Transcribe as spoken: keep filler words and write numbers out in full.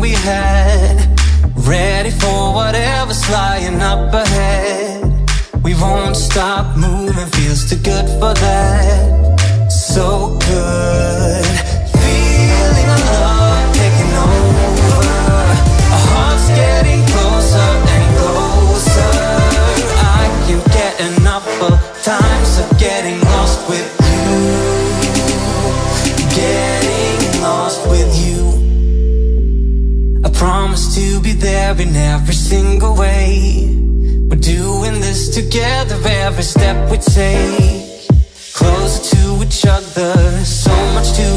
we had, ready for whatever's lying up ahead. We won't stop moving, feels too good for that. So good, feeling our love taking over. Our hearts getting closer and closer. I can't get enough of times of getting lost with you. Getting lost with you. I promise to be there in every single way. We're doing this together every step we take. Closer to each other, so much to